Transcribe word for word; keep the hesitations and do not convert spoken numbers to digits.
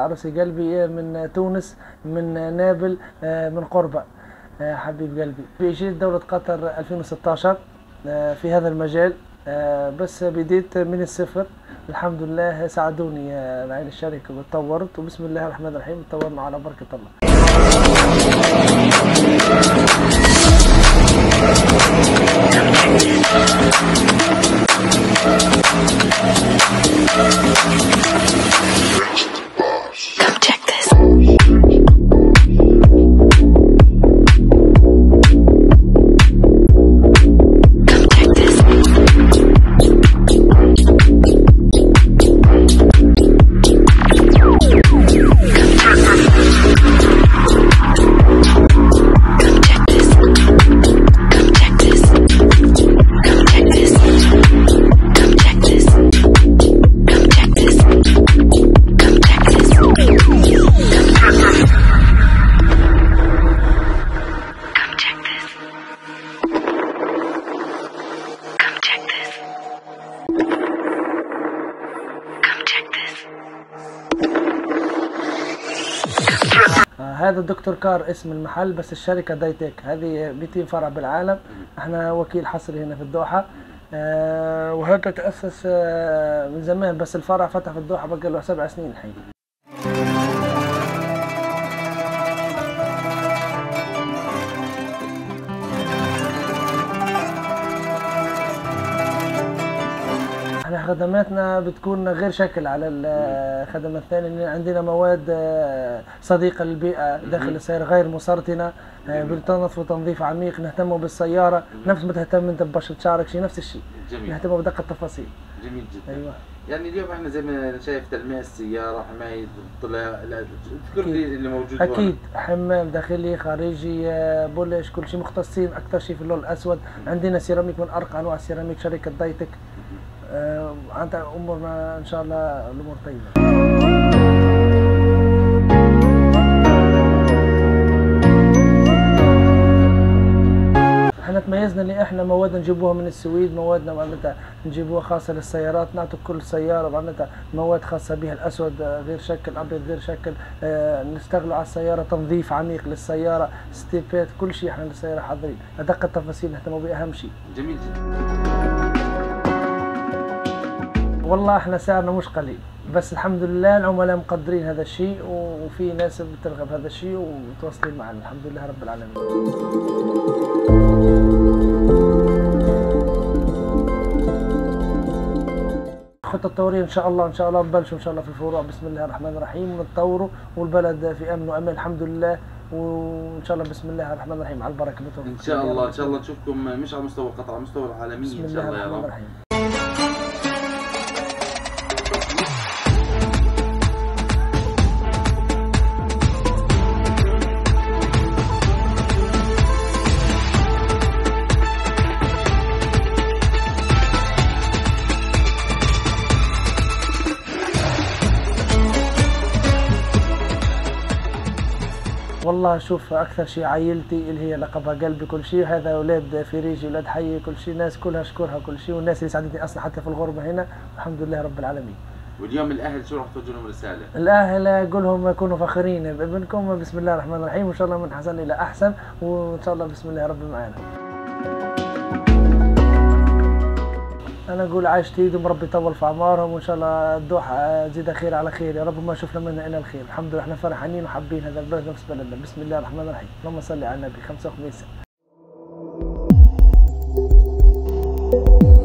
عروسي قلبي من تونس، من نابل، من قربة، حبيب قلبي. جيت دولة قطر ألفين وستة عشر في هذا المجال، بس بديت من الصفر الحمد لله. ساعدوني معين الشركة وتطورت، وبسم الله الرحمن الرحيم تطورنا على بركة الله. هذا دكتور كار اسم المحل، بس الشركة دايتك هذه مئتين فرع بالعالم. احنا وكيل حصري هنا في الدوحة، أه وهذا تأسس أه من زمان، بس الفرع فتح في الدوحة بقى له سبع سنين الحين. احنا خدماتنا بتكون غير شكل على الخدمات الثانية. عندنا مواد صديقة للبيئة داخل السيارة، غير مسرطنة، بنتنظف وتنظيف عميق، نهتم بالسيارة نفس ما تهتم انت ببشرة شعرك، شيء نفس الشيء. جميل. نهتم بدقة التفاصيل. جميل جدا. ايوه. يعني اليوم احنا زي ما شايف تلميع السيارة، حماية الطلاء، كل اللي موجود هون. اكيد هون. حمام داخلي خارجي، بولش، كل شيء مختصين اكثر شيء في اللون الاسود. عندنا سيراميك من ارقى انواع السيراميك، شركة دايتك. آه، عند امورنا ان شاء الله الامور طيبه. احنا تميزنا اللي احنا مواد نجيبوها من السويد، موادنا معناتها نجيبوها خاصه للسيارات، نعطوا كل سياره معناتها مواد خاصه بها، الاسود غير شكل، ابيض غير شكل. اه نشتغلوا على السياره تنظيف عميق للسياره، ستيبات، كل شيء احنا للسياره حاضرين، ادق التفاصيل نهتموا بها اهم شيء. جميل جدا. والله احنا سعرنا مش قليل، بس الحمد لله العملاء مقدرين هذا الشيء، وفي ناس بترغب هذا الشيء ومتواصلين معنا الحمد لله رب العالمين. الخطة التطورية ان شاء الله ان شاء الله نبلشوا ان شاء الله في الفروع بسم الله الرحمن الرحيم، ونتطوروا والبلد في امن وامان الحمد لله، وان شاء الله بسم الله الرحمن الرحيم على البركة. ان شاء الله ان شاء الله نشوفكم مش على مستوى قطر، على مستوى العالمي ان شاء الله يا رب. والله شوف اكثر شيء عائلتي اللي هي لقبها قلبي، كل شيء هذا اولاد فريجي، اولاد حي، كل شيء، ناس كلها اشكرها كل شيء، والناس اللي ساعدتني اصلا حتى في الغربه هنا الحمد لله رب العالمين. واليوم الاهل شو راح توجه لهم رساله؟ الاهل اقول لهم يكونوا فخورين بابنكم بسم الله الرحمن الرحيم، وان شاء الله من حسن الى احسن، وان شاء الله بسم الله رب معانا. انا اقول عايش ايدهم ربي يطول في اعمارهم، وان شاء الله الدوحه تزيد خير على خير يا رب، ما شفنا منها الا الخير الحمد لله. احنا فرحانين وحابين هذا البلد نفس بلدنا. بسم الله الرحمن الرحيم، اللهم صل على النبي. خمسة وخميس